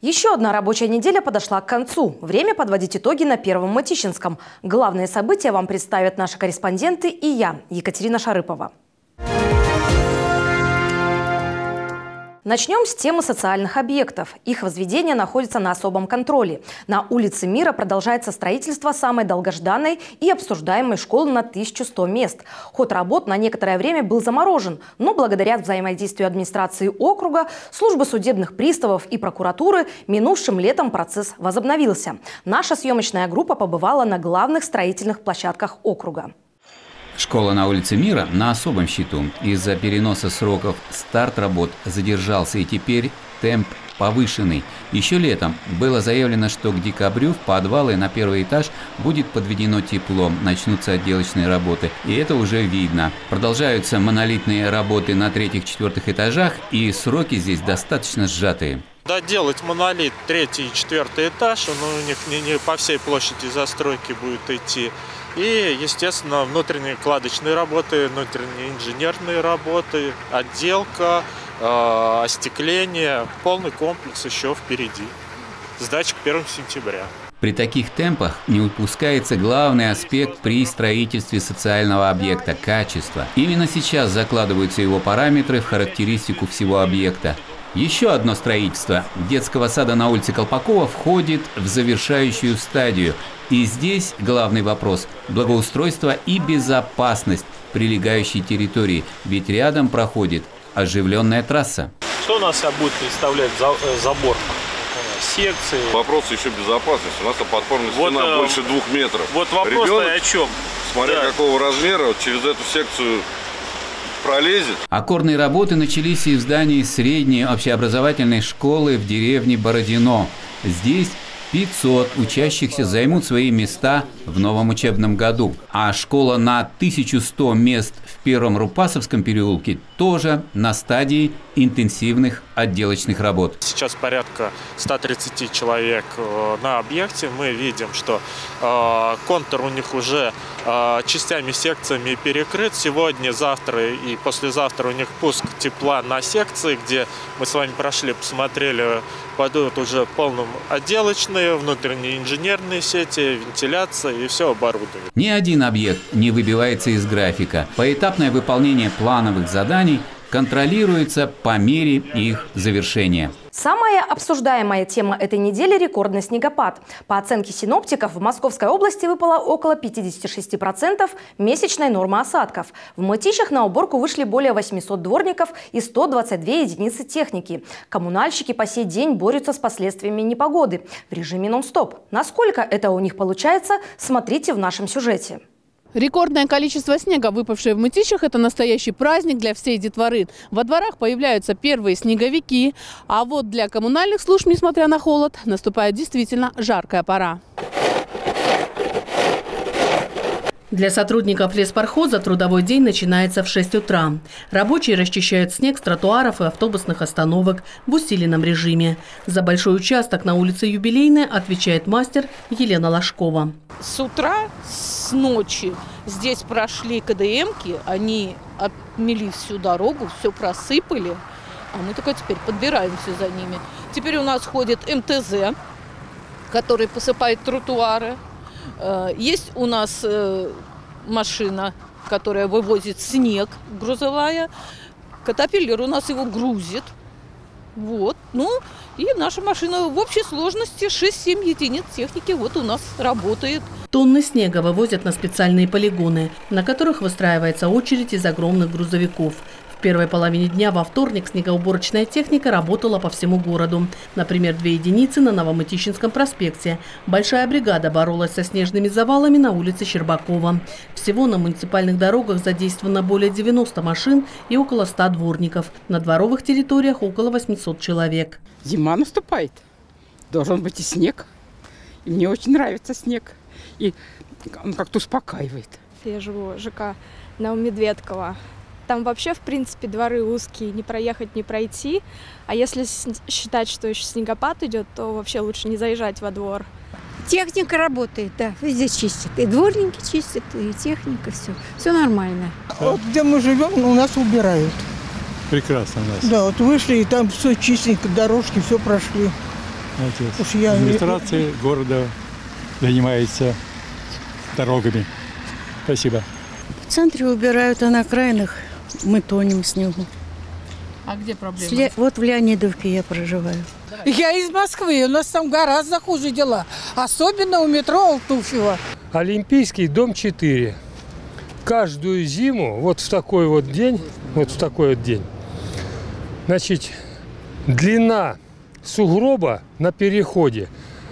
Еще одна рабочая неделя подошла к концу. Время подводить итоги на Первом Мытищинском. Главные события вам представят наши корреспонденты и я, Екатерина Шарыпова. Начнем с темы социальных объектов. Их возведение находится на особом контроле. На улице Мира продолжается строительство самой долгожданной и обсуждаемой школы на 1100 мест. Ход работ на некоторое время был заморожен, но благодаря взаимодействию администрации округа, службы судебных приставов и прокуратуры минувшим летом процесс возобновился. Наша съемочная группа побывала на главных строительных площадках округа. Школа на улице Мира на особом счету. Из-за переноса сроков старт работ задержался, и теперь темп повышенный. Еще летом было заявлено, что к декабрю в подвалы на первый этаж будет подведено тепло, начнутся отделочные работы. И это уже видно. Продолжаются монолитные работы на третьих-четвертых этажах, и сроки здесь достаточно сжатые. Доделать монолит, третий и четвертый этаж, он у них не по всей площади застройки будет идти. И, естественно, внутренние кладочные работы, внутренние инженерные работы, отделка, остекление, полный комплекс еще впереди. Сдача к 1 сентября. При таких темпах не упускается главный аспект при строительстве социального объекта – качество. Именно сейчас закладываются его параметры в характеристику всего объекта. Еще одно строительство детского сада на улице Колпакова входит в завершающую стадию. И здесь главный вопрос – благоустройство и безопасность прилегающей территории, ведь рядом проходит оживленная трасса. Что у нас будет представлять забор? Секции. Вопрос еще безопасности. У нас подпорная стена больше 2 метров. Вот вопрос о чем? Смотря какого размера, вот через эту секцию пролезет. Опорные работы начались и в здании средней общеобразовательной школы в деревне Бородино. Здесь 500 учащихся займут свои места в новом учебном году. А школа на 1100 мест в Первом Рупасовском переулке тоже на стадии интенсивных отделочных работ. Сейчас порядка 130 человек на объекте. Мы видим, что контур у них уже частями, секциями перекрыт. Сегодня, завтра и послезавтра у них пуск тепла на секции, где мы с вами прошли, посмотрели, пойдут уже полным отделочные, внутренние инженерные сети, вентиляция и все оборудование. Ни один объект не выбивается из графика. Поэтапное выполнение плановых заданий контролируется по мере их завершения. Самая обсуждаемая тема этой недели – рекордный снегопад. По оценке синоптиков, в Московской области выпало около 56% месячной нормы осадков. В Мытищах на уборку вышли более 800 дворников и 122 единицы техники. Коммунальщики по сей день борются с последствиями непогоды в режиме нон-стоп. Насколько это у них получается, смотрите в нашем сюжете. Рекордное количество снега, выпавшее в Мытищах, это настоящий праздник для всей детворы. Во дворах появляются первые снеговики, а вот для коммунальных служб, несмотря на холод, наступает действительно жаркая пора. Для сотрудников леспархоза трудовой день начинается в 6 утра. Рабочие расчищают снег с тротуаров и автобусных остановок в усиленном режиме. За большой участок на улице Юбилейная отвечает мастер Елена Ложкова. С утра, с ночи здесь прошли КДМки, они отмели всю дорогу, все просыпали, а мы только теперь подбираемся за ними. Теперь у нас ходит МТЗ, который посыпает тротуары. Есть у нас машина, которая вывозит снег, грузовая. Катапиллер у нас его грузит. Вот. Ну и наша машина в общей сложности 6-7 единиц техники вот у нас работает. Тонны снега вывозят на специальные полигоны, на которых выстраивается очередь из огромных грузовиков. В первой половине дня во вторник снегоуборочная техника работала по всему городу. Например, 2 единицы на Новомытищинском проспекте. Большая бригада боролась со снежными завалами на улице Щербакова. Всего на муниципальных дорогах задействовано более 90 машин и около 100 дворников. На дворовых территориях около 800 человек. Зима наступает. Должен быть и снег. И мне очень нравится снег. И он как-то успокаивает. Я живу в ЖК Новомедведково. Там вообще, в принципе, дворы узкие, не проехать, не пройти. А если считать, что еще снегопад идет, то вообще лучше не заезжать во двор. Техника работает, да, везде чистят. И дворники чистят, и техника, все нормально. Вот где мы живем, у нас убирают. Прекрасно у нас. Да, вот вышли, и там все чистенько, дорожки, все прошли. Отец. Администрация города занимается дорогами. Спасибо. В центре убирают, а на окраинах мы тонем в снегу. А где проблема? Вот в Леонидовке я проживаю. Я из Москвы, у нас там гораздо хуже дела. Особенно у метро Алтуфьево. Олимпийский, дом 4. Каждую зиму, вот в такой вот день, значит, длина сугроба на переходе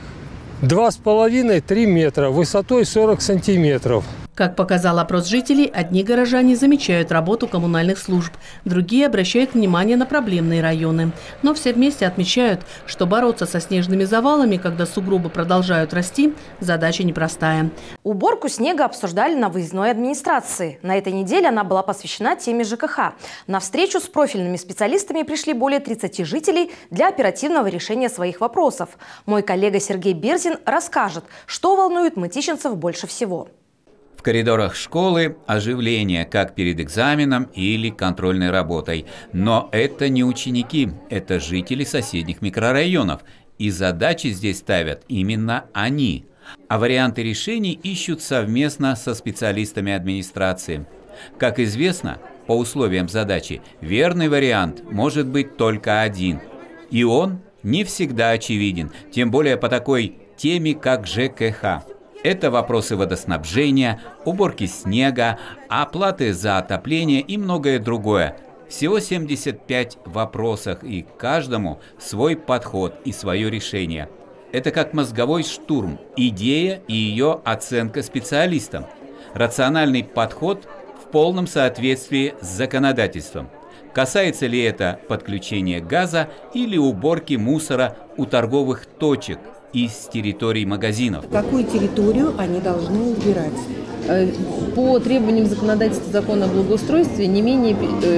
2,5-3 метра, высотой 40 сантиметров. Как показал опрос жителей, одни горожане замечают работу коммунальных служб, другие обращают внимание на проблемные районы. Но все вместе отмечают, что бороться со снежными завалами, когда сугробы продолжают расти, задача непростая. Уборку снега обсуждали на выездной администрации. На этой неделе она была посвящена теме ЖКХ. На встречу с профильными специалистами пришли более 30 жителей для оперативного решения своих вопросов. Мой коллега Сергей Берзин расскажет, что волнует мытищинцев больше всего. В коридорах школы оживление, как перед экзаменом или контрольной работой. Но это не ученики, это жители соседних микрорайонов. И задачи здесь ставят именно они. А варианты решений ищут совместно со специалистами администрации. Как известно, по условиям задачи, верный вариант может быть только один. И он не всегда очевиден, тем более по такой теме, как ЖКХ. Это вопросы водоснабжения, уборки снега, оплаты за отопление и многое другое. Всего 75 вопросов, и каждому свой подход и свое решение. Это как мозговой штурм, идея и ее оценка специалистам. Рациональный подход в полном соответствии с законодательством. Касается ли это подключения газа или уборки мусора у торговых точек из территорий магазинов? Какую территорию они должны убирать? По требованиям законодательства закона о благоустройстве не менее,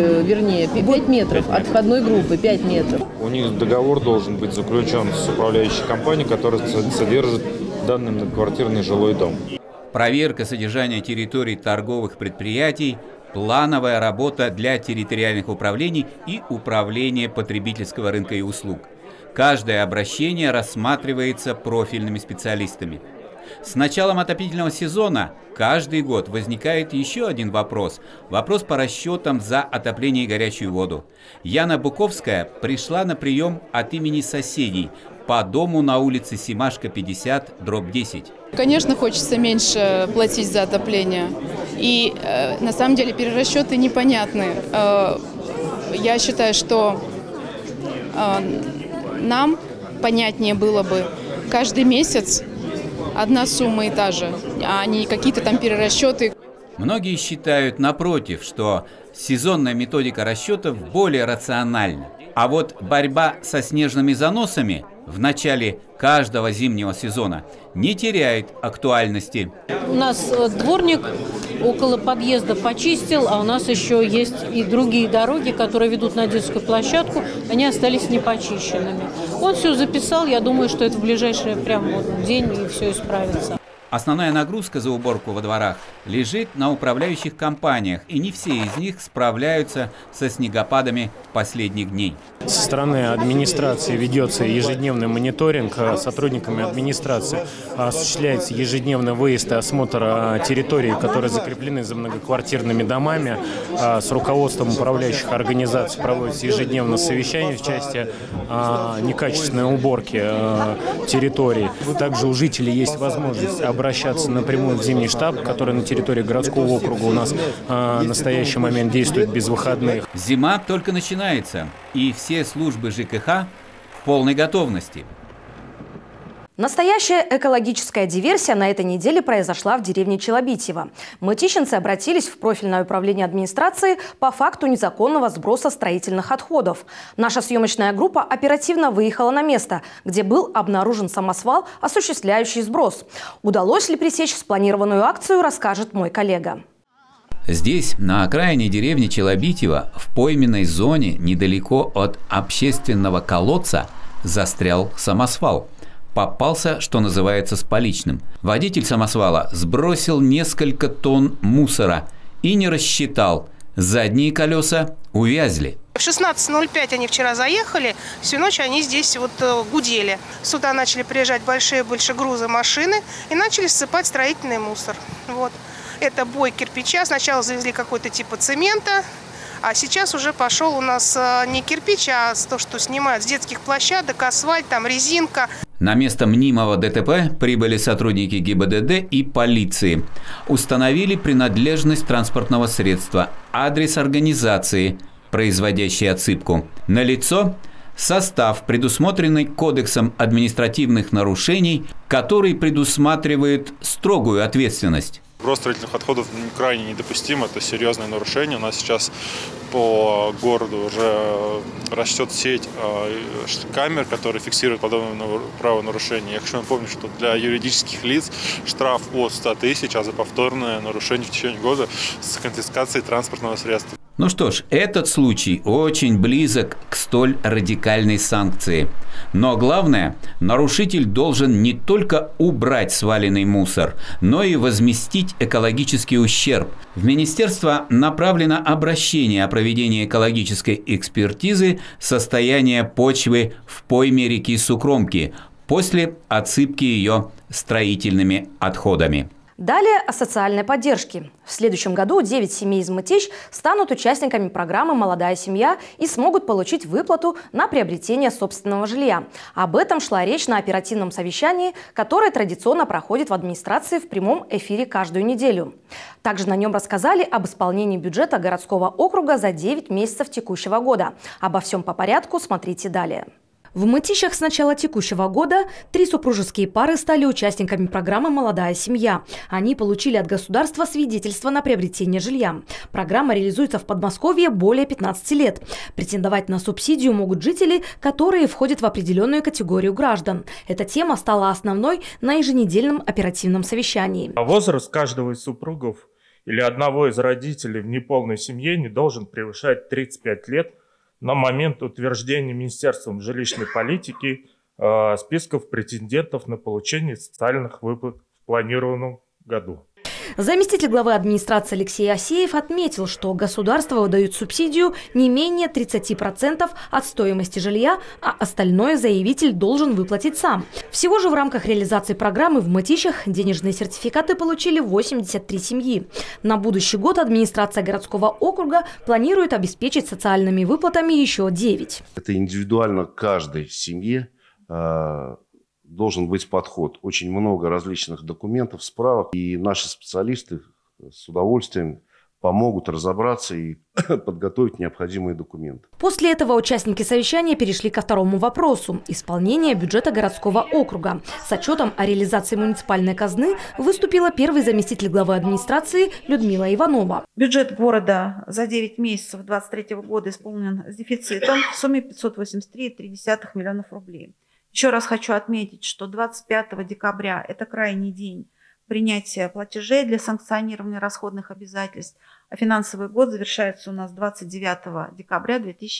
5 метров от входной группы, 5 метров. У них договор должен быть заключен с управляющей компанией, которая содержит данный многоквартирный жилой дом. Проверка содержания территорий торговых предприятий, плановая работа для территориальных управлений и управления потребительского рынка и услуг. Каждое обращение рассматривается профильными специалистами. С началом отопительного сезона каждый год возникает еще один вопрос. Вопрос по расчетам за отопление и горячую воду. Яна Буковская пришла на прием от имени соседей по дому на улице Семашко, 50/10. Конечно, хочется меньше платить за отопление. И на самом деле перерасчеты непонятны. Я считаю, что нам понятнее было бы каждый месяц одна сумма и та же, а не какие-то там перерасчеты. Многие считают, напротив, что сезонная методика расчетов более рациональна. А вот борьба со снежными заносами в начале каждого зимнего сезона не теряет актуальности. У нас дворник около подъезда почистил, а у нас еще есть и другие дороги, которые ведут на детскую площадку, они остались непочищенными. Он все записал, я думаю, что это в ближайший день и все исправится. Основная нагрузка за уборку во дворах лежит на управляющих компаниях, и не все из них справляются со снегопадами последних дней. Со стороны администрации ведется ежедневный мониторинг сотрудниками администрации. Осуществляется ежедневный выезд и осмотр территорий, которые закреплены за многоквартирными домами. С руководством управляющих организаций проводится ежедневно совещание в части некачественной уборки территорий. Также у жителей есть возможность обращаться напрямую в зимний штаб, который на территории городского округа у нас в настоящий момент действует без выходных. Зима только начинается, и все службы ЖКХ в полной готовности. Настоящая экологическая диверсия на этой неделе произошла в деревне Челобитьево. Мытищинцы обратились в профильное управление администрации по факту незаконного сброса строительных отходов. Наша съемочная группа оперативно выехала на место, где был обнаружен самосвал, осуществляющий сброс. Удалось ли пресечь спланированную акцию, расскажет мой коллега. Здесь, на окраине деревни Челобитьево, в пойменной зоне, недалеко от общественного колодца, застрял самосвал. Попался, что называется, с поличным. Водитель самосвала сбросил несколько тонн мусора и не рассчитал. Задние колеса увязли. В 16:05 они вчера заехали, всю ночь они здесь вот гудели. Сюда начали приезжать большие грузы машины и начали ссыпать строительный мусор. Вот. Это бой кирпича. Сначала завезли какой-то типа цемента, а сейчас уже пошел у нас не кирпич, а то, что снимают с детских площадок, асфальт, там резинка. На место мнимого ДТП прибыли сотрудники ГИБДД и полиции. Установили принадлежность транспортного средства, адрес организации, производящей отсыпку. Налицо состав, предусмотренный Кодексом административных нарушений, который предусматривает строгую ответственность. Сброс строительных отходов крайне недопустим, это серьезное нарушение. У нас сейчас по городу уже растет сеть камер, которые фиксируют подобные правонарушения. Я хочу напомнить, что для юридических лиц штраф от 100 тысяч, а за повторное нарушение в течение года с конфискацией транспортного средства. Ну что ж, этот случай очень близок к столь радикальной санкции. Но главное, нарушитель должен не только убрать сваленный мусор, но и возместить экологический ущерб. В министерство направлено обращение о проведении экологической экспертизы состояния почвы в пойме реки Сукромки после отсыпки ее строительными отходами. Далее о социальной поддержке. В следующем году 9 семей из Мытищ станут участниками программы «Молодая семья» и смогут получить выплату на приобретение собственного жилья. Об этом шла речь на оперативном совещании, которое традиционно проходит в администрации в прямом эфире каждую неделю. Также на нем рассказали об исполнении бюджета городского округа за 9 месяцев текущего года. Обо всем по порядку смотрите далее. В Мытищах с начала текущего года 3 супружеские пары стали участниками программы «Молодая семья». Они получили от государства свидетельство на приобретение жилья. Программа реализуется в Подмосковье более 15 лет. Претендовать на субсидию могут жители, которые входят в определенную категорию граждан. Эта тема стала основной на еженедельном оперативном совещании. Возраст каждого из супругов или одного из родителей в неполной семье не должен превышать 35 лет на момент утверждения Министерством жилищной политики списков претендентов на получение социальных выплат в планированном году. Заместитель главы администрации Алексей Асеев отметил, что государство выдает субсидию не менее 30% от стоимости жилья, а остальное заявитель должен выплатить сам. Всего же в рамках реализации программы в Мытищах денежные сертификаты получили 83 семьи. На будущий год администрация городского округа планирует обеспечить социальными выплатами еще 9. Это индивидуально каждой семье должен быть подход. Очень много различных документов, справок. И наши специалисты с удовольствием помогут разобраться и подготовить необходимые документы. После этого участники совещания перешли ко второму вопросу – исполнение бюджета городского округа. С отчетом о реализации муниципальной казны выступила первый заместитель главы администрации Людмила Иванова. Бюджет города за 9 месяцев 2023 года исполнен с дефицитом в сумме 583,3 миллионов рублей. Еще раз хочу отметить, что 25 декабря – это крайний день принятия платежей для санкционирования расходных обязательств, а финансовый год завершается у нас 29 декабря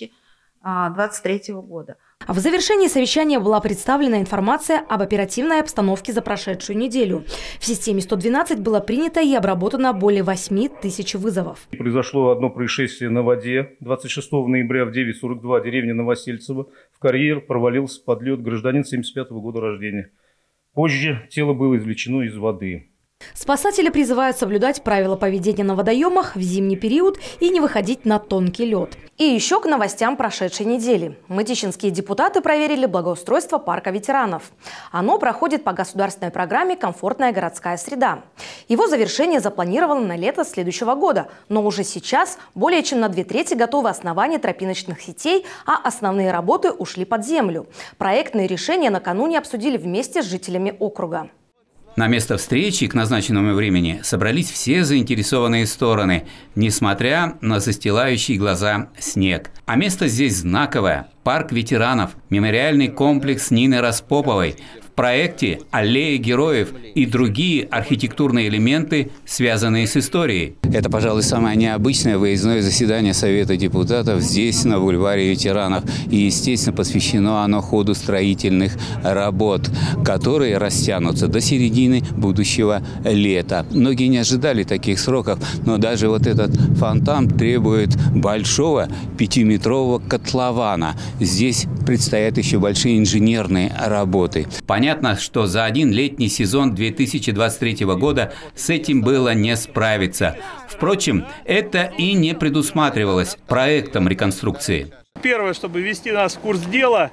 2023 года. В завершении совещания была представлена информация об оперативной обстановке за прошедшую неделю. В системе 112 было принято и обработано более 8 тысяч вызовов. Произошло одно происшествие на воде. 26 ноября в 9:42 деревня Новосельцево в карьер провалился под лед гражданин 1975 года рождения. Позже тело было извлечено из воды. Спасатели призывают соблюдать правила поведения на водоемах в зимний период и не выходить на тонкий лед. И еще к новостям прошедшей недели. Мытищинские депутаты проверили благоустройство парка ветеранов. Оно проходит по государственной программе «Комфортная городская среда». Его завершение запланировано на лето следующего года, но уже сейчас более чем на 2/3 готовы основания тропиночных сетей, а основные работы ушли под землю. Проектные решения накануне обсудили вместе с жителями округа. На место встречи к назначенному времени собрались все заинтересованные стороны, несмотря на застилающий глаза снег. А место здесь знаковое – парк ветеранов, мемориальный комплекс Нины Распоповой. В проекте аллея героев и другие архитектурные элементы, связанные с историей. Это, пожалуй, самое необычное выездное заседание Совета депутатов здесь, на бульваре ветеранов. И, естественно, посвящено оно ходу строительных работ, которые растянутся до середины будущего лета. Многие не ожидали таких сроков, но даже вот этот фонтан требует большого 5-метрового котлована. Здесь предстоят еще большие инженерные работы. Понятно, что за один летний сезон 2023 года с этим было не справиться. Впрочем, это и не предусматривалось проектом реконструкции. Первое, чтобы ввести нас в курс дела,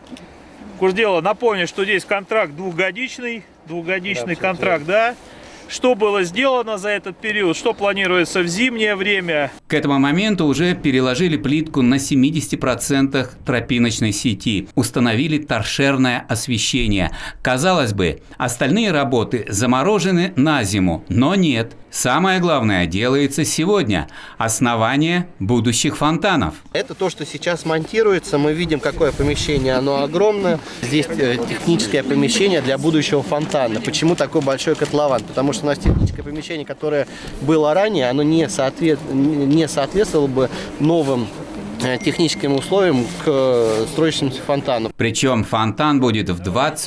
напомню, что здесь контракт двухгодичный контракт, да? Что было сделано за этот период, что планируется в зимнее время. К этому моменту уже переложили плитку на 70% тропиночной сети, установили торшерное освещение. Казалось бы, остальные работы заморожены на зиму, но нет. Самое главное делается сегодня – основание будущих фонтанов. Это то, что сейчас монтируется. Мы видим, какое помещение, оно огромное. Здесь техническое помещение для будущего фонтана. Почему такой большой котлован? Потому что у нас техническое помещение, которое было ранее, оно не соответствовало бы новым техническим условиям к строящемуся фонтану. Причем фонтан будет в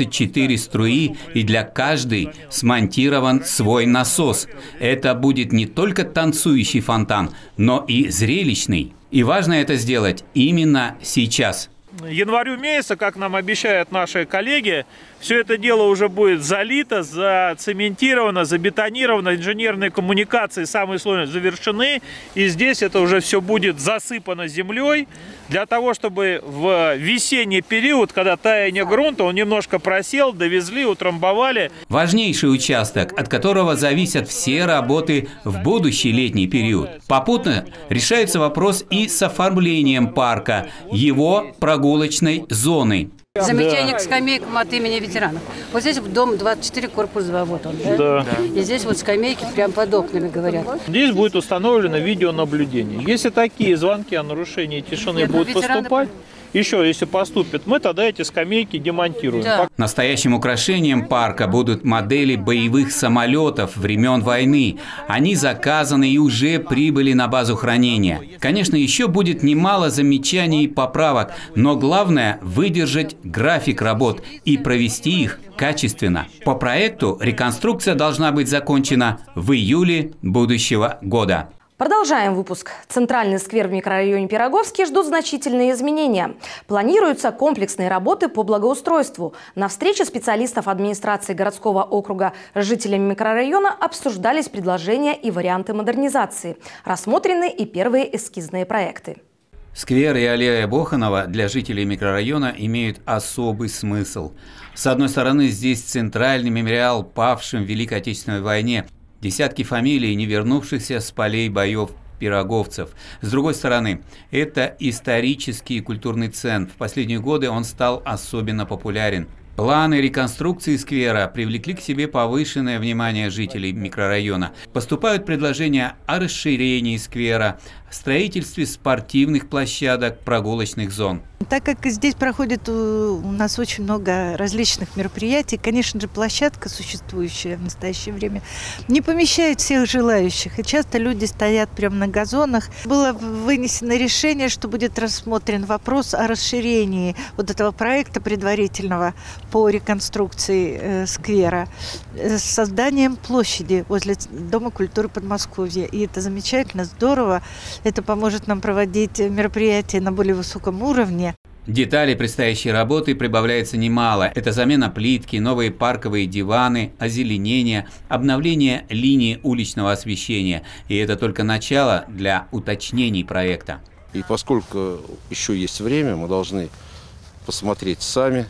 24 струи, и для каждой смонтирован свой насос. Это будет не только танцующий фонтан, но и зрелищный. И важно это сделать именно сейчас. Январю месяца, как нам обещают наши коллеги, все это дело уже будет залито, зацементировано, забетонировано, инженерные коммуникации самые сложные завершены, и здесь это уже все будет засыпано землей, для того, чтобы в весенний период, когда таяние грунта, он немножко просел, довезли, утрамбовали. Важнейший участок, от которого зависят все работы в будущий летний период. Попутно решается вопрос и с оформлением парка, его прогулочной зоны. Замечание к скамейкам от имени ветеранов. Вот здесь дом 24, корпус 2, вот он, да? Да. И здесь вот скамейки прямо под окнами, говорят. Здесь будет установлено видеонаблюдение. Если такие звонки о нарушении тишины будут поступать, еще если поступят, мы тогда эти скамейки демонтируем. Да. Настоящим украшением парка будут модели боевых самолетов времен войны. Они заказаны и уже прибыли на базу хранения. Конечно, еще будет немало замечаний и поправок, но главное – выдержать график работ и провести их качественно. По проекту реконструкция должна быть закончена в июле будущего года. Продолжаем выпуск. Центральный сквер в микрорайоне Пироговский ждут значительные изменения. Планируются комплексные работы по благоустройству. На встрече специалистов администрации городского округа с жителями микрорайона обсуждались предложения и варианты модернизации. Рассмотрены и первые эскизные проекты. Сквер и аллея Боханова для жителей микрорайона имеют особый смысл. С одной стороны, здесь центральный мемориал павшим в Великой Отечественной войне. Десятки фамилий, не вернувшихся с полей боев пироговцев. С другой стороны, это исторический и культурный центр. В последние годы он стал особенно популярен. Планы реконструкции сквера привлекли к себе повышенное внимание жителей микрорайона. Поступают предложения о расширении сквера, строительстве спортивных площадок, прогулочных зон. Так как здесь проходит у нас очень много различных мероприятий, конечно же, площадка, существующая в настоящее время, не помещает всех желающих. И часто люди стоят прямо на газонах. Было вынесено решение, что будет рассмотрен вопрос о расширении вот этого проекта предварительного по реконструкции сквера с созданием площади возле Дома культуры Подмосковья. И это замечательно, здорово. Это поможет нам проводить мероприятия на более высоком уровне. Деталей предстоящей работы прибавляется немало. Это замена плитки, новые парковые диваны, озеленение, обновление линии уличного освещения. И это только начало для уточнений проекта. И поскольку еще есть время, мы должны посмотреть сами,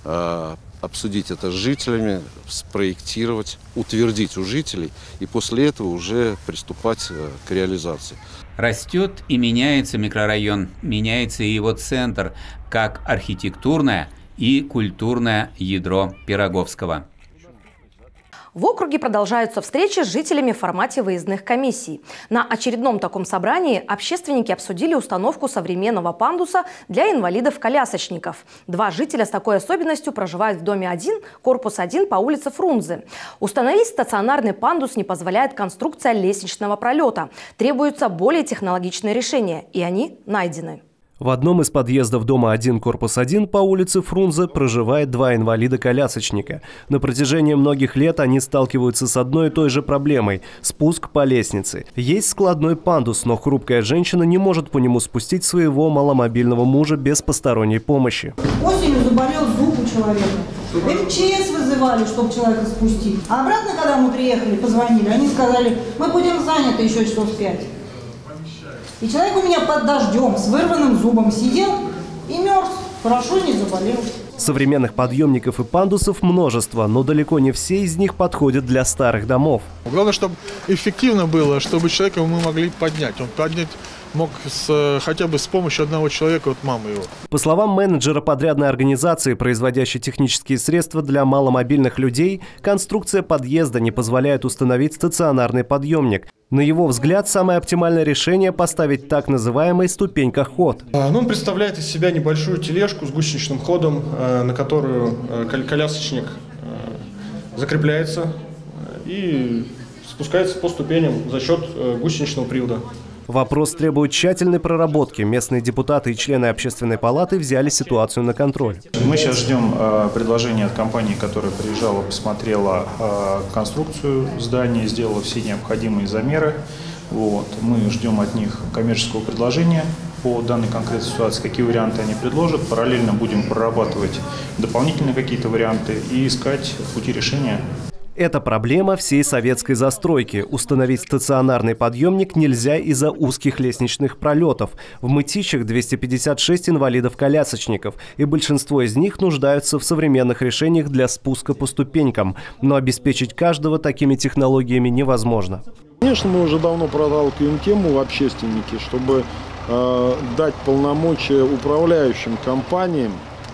обсудить это с жителями, спроектировать, утвердить у жителей и после этого уже приступать к реализации. Растет и меняется микрорайон, меняется и его центр, как архитектурное и культурное ядро Пироговского. В округе продолжаются встречи с жителями в формате выездных комиссий. На очередном таком собрании общественники обсудили установку современного пандуса для инвалидов-колясочников. 2 жителя с такой особенностью проживают в доме 1, корпус 1 по улице Фрунзе. Установить стационарный пандус не позволяет конструкция лестничного пролета. Требуются более технологичные решения, и они найдены. В одном из подъездов дома 1, корпус 1 по улице Фрунзе проживает 2 инвалида-колясочника. На протяжении многих лет они сталкиваются с одной и той же проблемой – спуск по лестнице. Есть складной пандус, но хрупкая женщина не может по нему спустить своего маломобильного мужа без посторонней помощи. Осенью заболел зуб у человека. МЧС вызывали, чтобы человека спустить. А обратно, когда мы приехали, позвонили, они сказали, мы будем заняты еще часов 5. И человек у меня под дождем с вырванным зубом сидел и мерз, хорошо не заболел. Современных подъемников и пандусов множество, но далеко не все из них подходят для старых домов. Главное, чтобы эффективно было, чтобы человека мы могли поднять. Он поднять мог хотя бы с помощью одного человека, вот мамы его. По словам менеджера подрядной организации, производящей технические средства для маломобильных людей, конструкция подъезда не позволяет установить стационарный подъемник. На его взгляд, самое оптимальное решение – поставить так называемый ступенька-ход. Он представляет из себя небольшую тележку с гусеничным ходом, на которую колясочник закрепляется и спускается по ступеням за счет гусеничного привода. Вопрос требует тщательной проработки. Местные депутаты и члены общественной палаты взяли ситуацию на контроль. Мы сейчас ждем предложения от компании, которая приезжала, посмотрела конструкцию здания, сделала все необходимые замеры. Мы ждем от них коммерческого предложения по данной конкретной ситуации, какие варианты они предложат. Параллельно будем прорабатывать дополнительные какие-то варианты и искать пути решения. Это проблема всей советской застройки. Установить стационарный подъемник нельзя из-за узких лестничных пролетов. В Мытищах 256 инвалидов-колясочников, и большинство из них нуждаются в современных решениях для спуска по ступенькам. Но обеспечить каждого такими технологиями невозможно. Конечно, мы уже давно проталкиваем тему в общественники, чтобы дать полномочия управляющим компаниям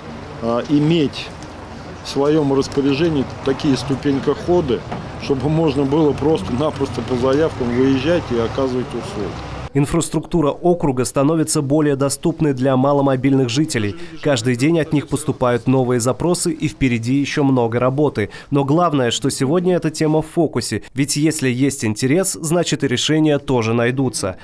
иметь в своем распоряжении такие ступенькоходы, чтобы можно было просто-напросто по заявкам выезжать и оказывать услуги. Инфраструктура округа становится более доступной для маломобильных жителей. Каждый день от них поступают новые запросы, и впереди еще много работы. Но главное, что сегодня эта тема в фокусе. Ведь если есть интерес, значит и решения тоже найдутся.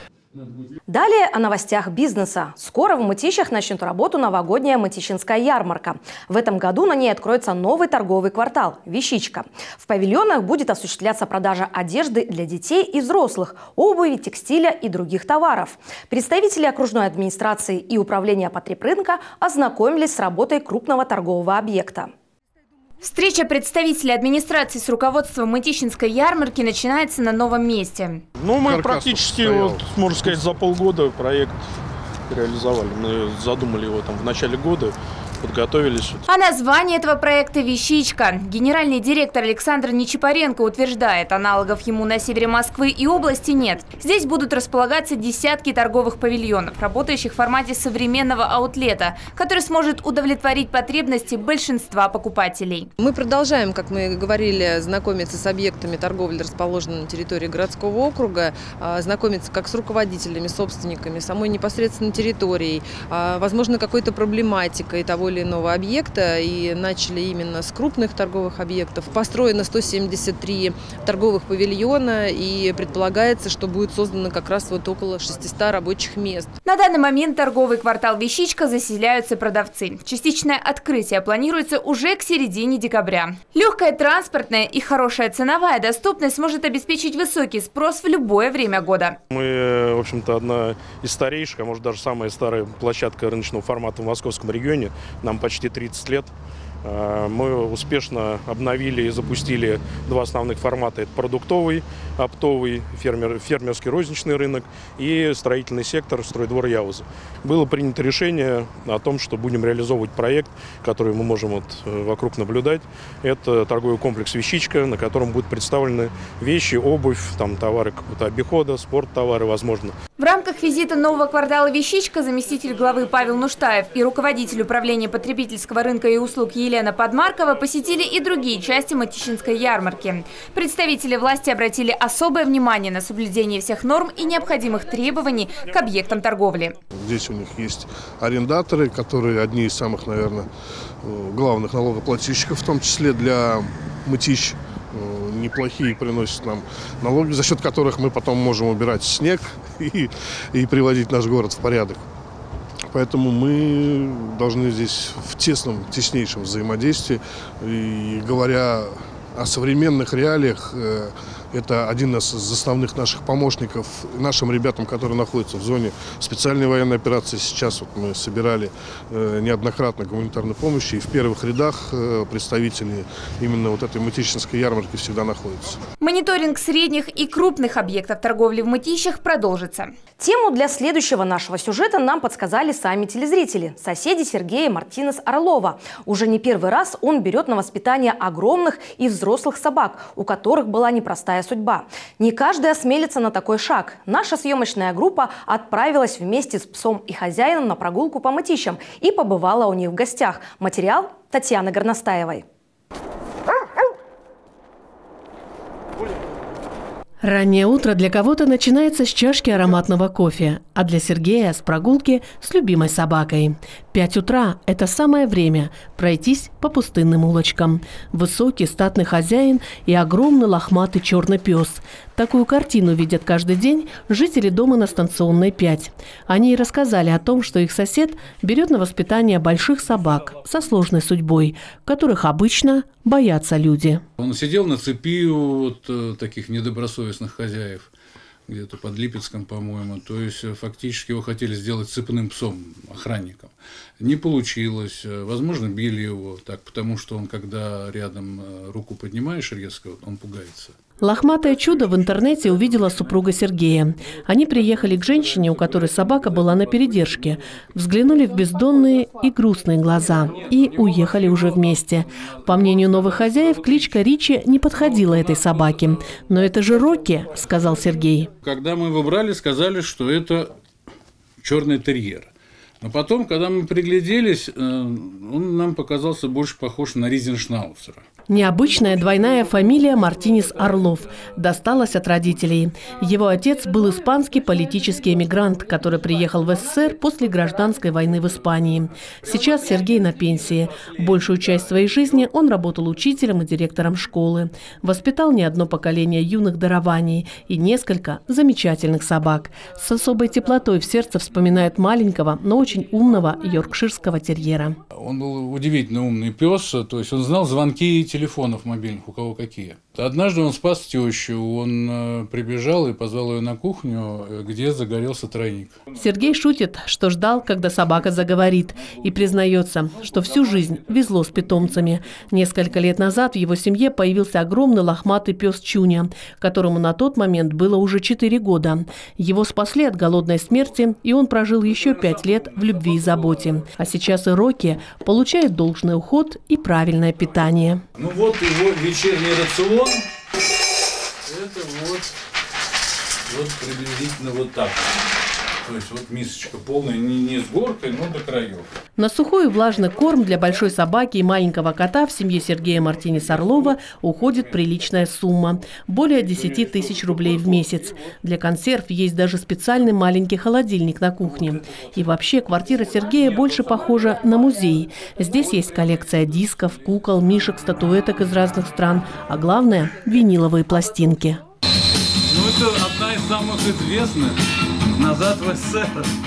Далее о новостях бизнеса. Скоро в Мытищах начнет работу новогодняя Мытищинская ярмарка. В этом году на ней откроется новый торговый квартал – «Вещичка». В павильонах будет осуществляться продажа одежды для детей и взрослых, обуви, текстиля и других товаров. Представители окружной администрации и управления потребрынка ознакомились с работой крупного торгового объекта. Встреча представителей администрации с руководством Мытищинской ярмарки начинается на новом месте. Мы практически, можно сказать, за полгода проект реализовали. Мы задумали его в начале года, подготовились. А название этого проекта «Вещичка». Генеральный директор Александр Нечипаренко утверждает, аналогов ему на севере Москвы и области нет. Здесь будут располагаться десятки торговых павильонов, работающих в формате современного аутлета, который сможет удовлетворить потребности большинства покупателей. Мы продолжаем, как мы говорили, знакомиться с объектами торговли, расположенными на территории городского округа, знакомиться как с руководителями, собственниками, самой непосредственно территорией, возможно, какой-то проблематикой того или иного объекта, и начали именно с крупных торговых объектов. Построено 173 торговых павильона, и предполагается, что будет создано как раз около 600 рабочих мест. На данный момент торговый квартал «Вещичка» заселяются продавцы. Частичное открытие планируется уже к середине декабря. Легкая транспортная и хорошая ценовая доступность сможет обеспечить высокий спрос в любое время года. Мы, в общем-то, одна из старейших, а может даже самая старая площадка рыночного формата в московском регионе. Нам почти 30 лет. Мы успешно обновили и запустили 2 основных формата. Это продуктовый, оптовый, фермерский розничный рынок и строительный сектор, стройдвор Яуза. Было принято решение о том, что будем реализовывать проект, который мы можем вокруг наблюдать. Это торговый комплекс «Вещичка», на котором будут представлены вещи, обувь, товары какого-то обихода, спорттовары, возможно. В рамках визита нового квартала «Вещичка» заместитель главы Павел Нуштаев и руководитель управления потребительского рынка и услуг Елена Елена Подмаркова посетили и другие части Мытищинской ярмарки. Представители власти обратили особое внимание на соблюдение всех норм и необходимых требований к объектам торговли. Здесь у них есть арендаторы, которые одни из самых, наверное, главных налогоплательщиков, в том числе для Мытищ. Неплохие приносят нам налоги, за счет которых мы потом можем убирать снег и приводить наш город в порядок. Поэтому мы должны здесь в теснейшем взаимодействии. И говоря о современных реалиях, это один из основных наших помощников, нашим ребятам, которые находятся в зоне специальной военной операции. Сейчас вот мы собирали неоднократно гуманитарной помощи, и в первых рядах представители именно вот этой Мытищинской ярмарки всегда находятся. Мониторинг средних и крупных объектов торговли в Мытищах продолжится. Тему для следующего нашего сюжета нам подсказали сами телезрители, соседи Сергея Мартинес Орлова. Уже не первый раз он берет на воспитание огромных и взрослых собак, у которых была непростая судьба. Не каждый осмелится на такой шаг. Наша съемочная группа отправилась вместе с псом и хозяином на прогулку по Мытищам и побывала у них в гостях. Материал Татьяны Горностаевой. Раннее утро для кого-то начинается с чашки ароматного кофе, а для Сергея – с прогулки с любимой собакой. 5 утра – это самое время пройтись по пустынным улочкам. Высокий статный хозяин и огромный лохматый черный пес. Такую картину видят каждый день жители дома на Станционной 5. Они и рассказали о том, что их сосед берет на воспитание больших собак со сложной судьбой, которых обычно боятся люди. Он сидел на цепи у таких недобросовестных хозяев, где-то под Липецком, по-моему. То есть фактически его хотели сделать цепным псом, охранником. Не получилось. Возможно, били его так, потому что он, когда рядом руку поднимаешь резко, он пугается. Лохматое чудо в интернете увидела супруга Сергея. Они приехали к женщине, у которой собака была на передержке, взглянули в бездонные и грустные глаза и уехали уже вместе. По мнению новых хозяев, кличка Ричи не подходила этой собаке. «Но это же Рокки», – сказал Сергей. Когда мы его брали, сказали, что это черный терьер. Но потом, когда мы пригляделись, он нам показался больше похож на ризеншнауцера. Необычная двойная фамилия Мартинес Орлов досталась от родителей. Его отец был испанский политический эмигрант, который приехал в СССР после гражданской войны в Испании. Сейчас Сергей на пенсии. Большую часть своей жизни он работал учителем и директором школы. Воспитал не одно поколение юных дарований и несколько замечательных собак. С особой теплотой в сердце вспоминает маленького, но очень умного йоркширского терьера. Он был удивительно умный пес, то есть он знал звонки телефонов мобильных, у кого какие. Однажды он спас тещу, он прибежал и позвал ее на кухню, где загорелся тройник. Сергей шутит, что ждал, когда собака заговорит, и признается, что всю жизнь везло с питомцами. Несколько лет назад в его семье появился огромный лохматый пес Чуня, которому на тот момент было уже 4 года. Его спасли от голодной смерти, и он прожил еще 5 лет в любви и заботе. А сейчас и Рокки получает должный уход и правильное питание. Ну вот его вечерний рацион. Это вот приблизительно вот так. То есть вот мисочка полная, не с горкой, но до краев. На сухой и влажный корм для большой собаки и маленького кота в семье Сергея Мартинес Орлова уходит приличная сумма – более 10 тысяч рублей в месяц. Для консерв есть даже специальный маленький холодильник на кухне. И вообще квартира Сергея больше похожа на музей. Здесь есть коллекция дисков, кукол, мишек, статуэток из разных стран, а главное – виниловые пластинки. Ну это одна из самых известных. Назад в СССР.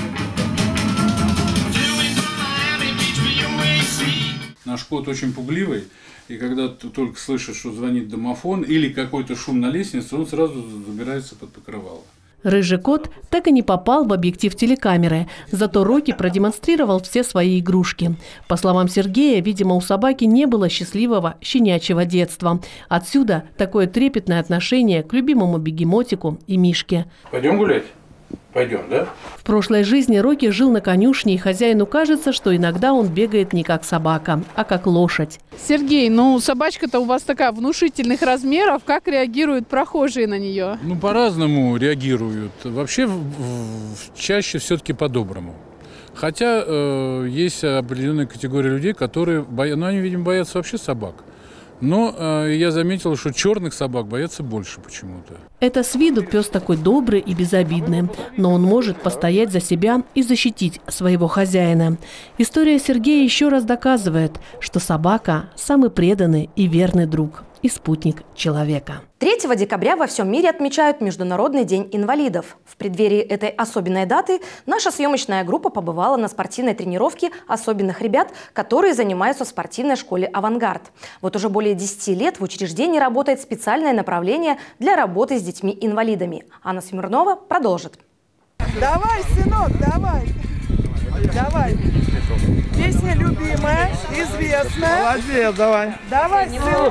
Наш кот очень пугливый, и когда ты только слышишь, что звонит домофон или какой-то шум на лестнице, он сразу забирается под покрывало. Рыжий кот так и не попал в объектив телекамеры, зато Рокки продемонстрировал все свои игрушки. По словам Сергея, видимо, у собаки не было счастливого щенячьего детства. Отсюда такое трепетное отношение к любимому бегемотику и мишке. Пойдем гулять? Пойдем, да? В прошлой жизни Рокки жил на конюшне, и хозяину кажется, что иногда он бегает не как собака, а как лошадь. Сергей, ну собачка-то у вас такая внушительных размеров. Как реагируют прохожие на нее? Ну, по-разному реагируют. Вообще, чаще все-таки по-доброму. Хотя есть определенная категория людей, которые они, видимо, боятся вообще собак. Но я заметил, что черных собак боятся больше почему-то. Это с виду пес такой добрый и безобидный, но он может постоять за себя и защитить своего хозяина. История Сергея еще раз доказывает, что собака – самый преданный и верный друг и спутник человека. 3 декабря во всем мире отмечают Международный день инвалидов. В преддверии этой особенной даты наша съемочная группа побывала на спортивной тренировке особенных ребят, которые занимаются в спортивной школе «Авангард». Вот уже более 10 лет в учреждении работает специальное направление для работы с детьми-инвалидами. Анна Смирнова продолжит. Давай, сынок, давай. Давай. Песня любимая, известная. Молодец, давай. Давай, сынок.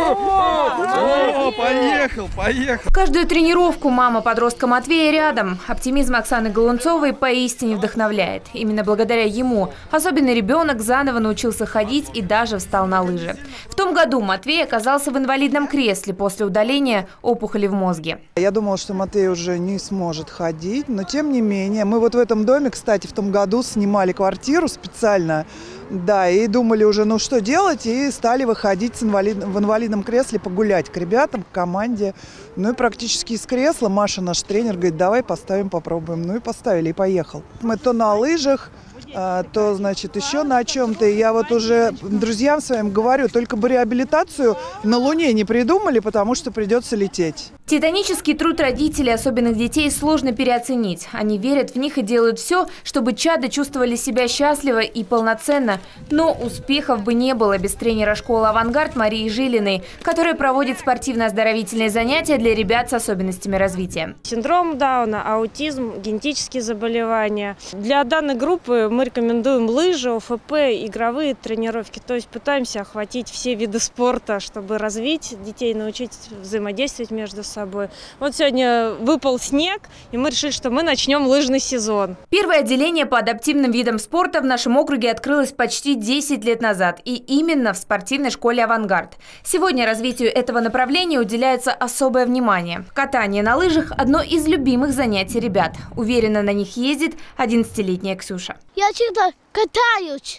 О, поехал. Каждую тренировку мама подростка Матвея рядом. Оптимизм Оксаны Голунцовой поистине вдохновляет. Именно благодаря ему особенный ребенок заново научился ходить и даже встал на лыжи. В том году Матвей оказался в инвалидном кресле после удаления опухоли в мозге. Я думала, что Матвей уже не сможет ходить, но тем не менее. Мы вот в этом доме, кстати, в том году снимали квартиру специально. Да, и думали уже, ну что делать, и стали выходить в инвалидном кресле погулять к ребятам, к команде. Ну и практически из кресла Маша, наш тренер, говорит, давай поставим, попробуем. Ну и поставили, и поехал. Мы то на лыжах, то, значит, еще на чем-то. Я вот уже друзьям своим говорю, только бы реабилитацию на Луне не придумали, потому что придется лететь. Титанический труд родителей особенных детей сложно переоценить. Они верят в них и делают все, чтобы чады чувствовали себя счастливо и полноценно. Но успехов бы не было без тренера школы «Авангард» Марии Жилиной, которая проводит спортивно-оздоровительные занятия для ребят с особенностями развития. Синдром Дауна, аутизм, генетические заболевания. Для данной группы мы рекомендуем лыжи, ОФП, игровые тренировки. То есть пытаемся охватить все виды спорта, чтобы развить детей, научить взаимодействовать между собой. Вот сегодня выпал снег, и мы решили, что мы начнем лыжный сезон. Первое отделение по адаптивным видам спорта в нашем округе открылось почти 10 лет назад. И именно в спортивной школе «Авангард». Сегодня развитию этого направления уделяется особое внимание. Катание на лыжах – одно из любимых занятий ребят. Уверенно на них ездит 11-летняя Ксюша. Я всегда катаюсь.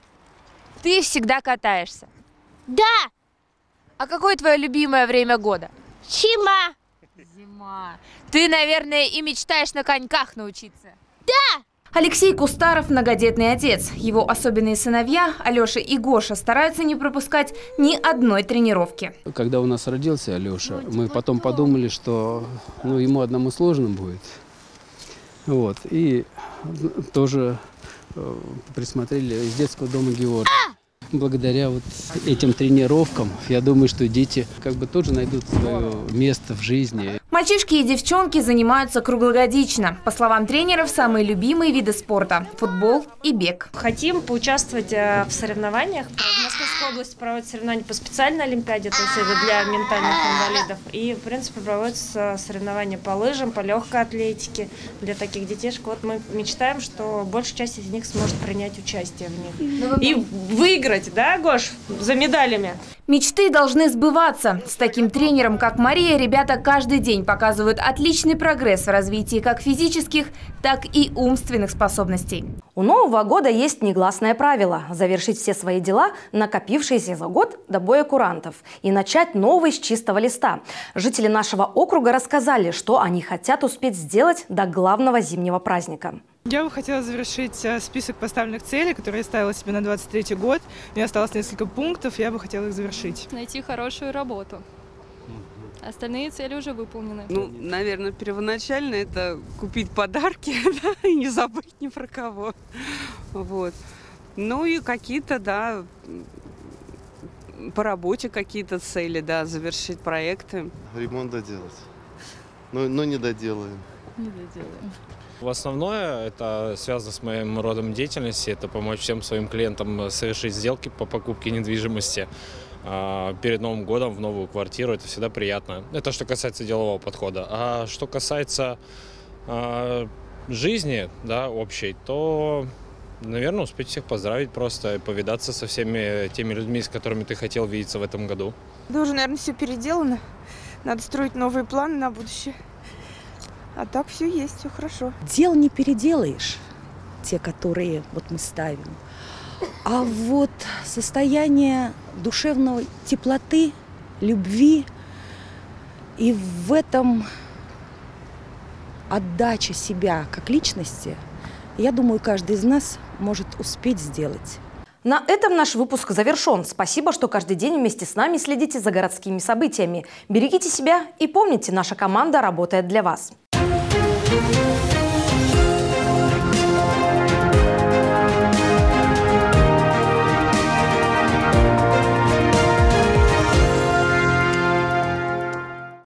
Ты всегда катаешься? Да. А какое твое любимое время года? Зима. Зима. Ты, наверное, и мечтаешь на коньках научиться? Да. Алексей Кустаров – многодетный отец. Его особенные сыновья, Алеша и Гоша, стараются не пропускать ни одной тренировки. Когда у нас родился Алеша, мы потом подумали, что ему одному сложно будет. Вот. И тоже присмотрели из детского дома Георгия. Благодаря вот этим тренировкам, я думаю, что дети тоже найдут свое место в жизни. Мальчишки и девчонки занимаются круглогодично. По словам тренеров, самые любимые виды спорта – футбол и бег. Хотим поучаствовать в соревнованиях. В Московской области проводятся соревнования по специальной олимпиаде, то есть это для ментальных инвалидов. И, в принципе, проводятся соревнования по лыжам, по легкой атлетике для таких детишек. Вот мы мечтаем, что большая часть из них сможет принять участие в них. И выиграть. Да, Гош, за медалями. Мечты должны сбываться. С таким тренером, как Мария, ребята каждый день показывают отличный прогресс в развитии как физических, так и умственных способностей. У Нового года есть негласное правило – завершить все свои дела, накопившиеся за год, до боя курантов, и начать новый с чистого листа. Жители нашего округа рассказали, что они хотят успеть сделать до главного зимнего праздника. Я бы хотела завершить список поставленных целей, которые я ставила себе на 2023 год. У меня осталось несколько пунктов, я бы хотела их завершить. Найти хорошую работу. Остальные цели уже выполнены. Наверное, первоначально это купить подарки, да, и не забыть ни про кого. Вот. Ну и какие-то, да, по работе какие-то цели, да, завершить проекты. Ремонт доделать. Но не доделаем. Не доделаем. В основное это связано с моим родом деятельности, это помочь всем своим клиентам совершить сделки по покупке недвижимости перед Новым годом в новую квартиру. Это всегда приятно. Это что касается делового подхода. А что касается жизни, да, общей, то, наверное, успеть всех поздравить просто и повидаться со всеми теми людьми, с которыми ты хотел видеться в этом году. Да уже, наверное, все переделано. Надо строить новые планы на будущее. А так все есть, все хорошо. Дел не переделаешь. те, которые вот мы ставим. А вот состояние душевной теплоты, любви и в этом отдача себя как личности, я думаю, каждый из нас может успеть сделать. На этом наш выпуск завершен. Спасибо, что каждый день вместе с нами следите за городскими событиями. Берегите себя и помните, наша команда работает для вас.